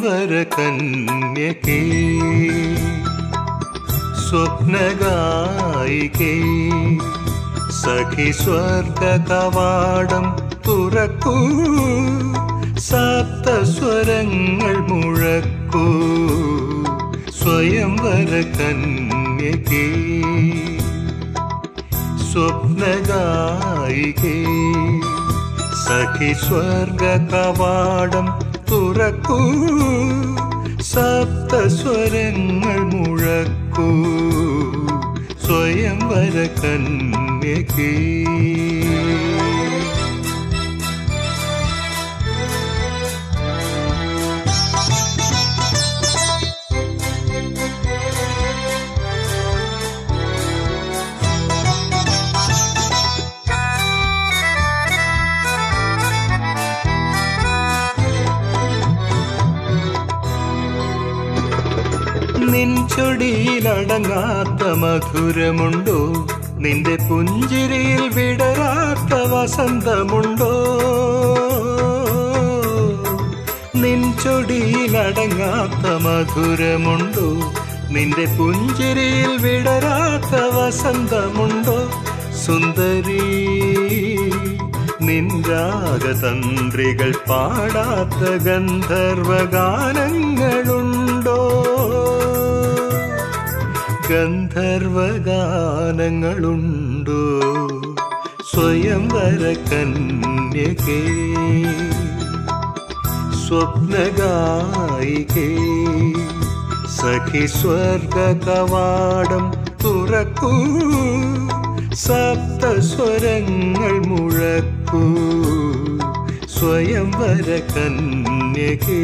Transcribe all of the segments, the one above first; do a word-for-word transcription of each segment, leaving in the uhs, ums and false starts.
സ്വയംവര കന്യകേ സ്വപ്നഗായികേ സഖി സ്വർഗ കവാടം തുറക്കൂ സപ്തസ്വരങ്ങൾ മുഴക്കൂ സ്വയംവര കന്യകേ സ്വപ്നഗായികേ സഖി സ്വർഗ കവാടം തുറക്കൂ സപ്തസ്വരങ്ങൾ മുഴക്കൂ സ്വയംവര കന്യകേ നിൻ ചൊടിയിലടങ്ങാത്ത മധുരമുണ്ടോ നിന്റെ പുഞ്ചിരിയിൽ വിടരാത്ത വസന്തമുണ്ടോ നിൻ ചൊടിയിലടങ്ങാത്ത മധുരമുണ്ടോ നിന്റെ പുഞ്ചിരിയിൽ വിടരാത്ത വസന്തമുണ്ടോ സുന്ദരി നിൻ രാഗതന്ത്രികൾ പാടാത്ത ഗന്ധർവഗാനങ്ങളുണ്ടോ ഗന്ധർവഗാനങ്ങളുണ്ടോ സ്വയംവര കന്യകേ സ്വപ്നഗായികേ സഖി സ്വർഗ കവാടം തുറക്കൂ സപ്തസ്വരങ്ങൾ മുഴക്കൂ സ്വയംവര കന്യകേ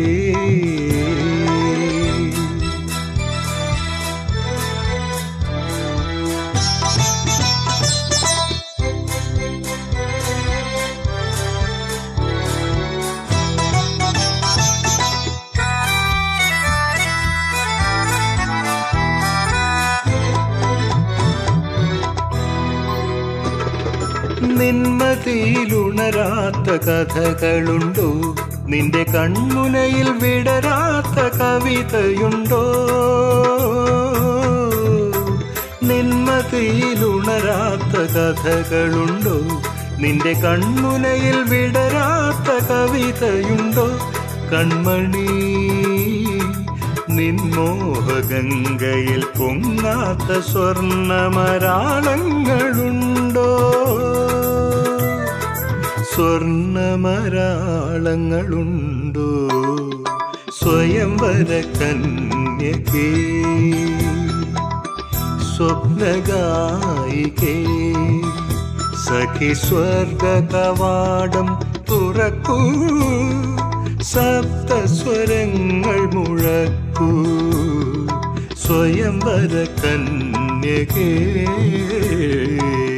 നിന്മതിയിലുണരാത്ത കഥകളുണ്ടോ നിന്റെ കൺമുനയിൽ വിടരാത്ത കവിതയുണ്ടോ നിന്മതിയിലുണരാത്ത കഥകളുണ്ടോ നിന്റെ കൺമുനയിൽ വിടരാത്ത കവിതയുണ്ടോ കൺമണി നിൻമോഹഗംഗയിൽ പൊങ്ങാത്ത സ്വർണ്ണമരാളങ്ങളുണ്ടോ സ്വർണ്ണമരാളങ്ങളുണ്ടോ സ്വയംവര കന്യകേ സ്വപ്നഗായികേ സഖി സ്വർഗ കവാടം തുറക്കൂ സപ്തസ്വരങ്ങൾ മുഴക്കൂ സ്വയംവര കന്യകേ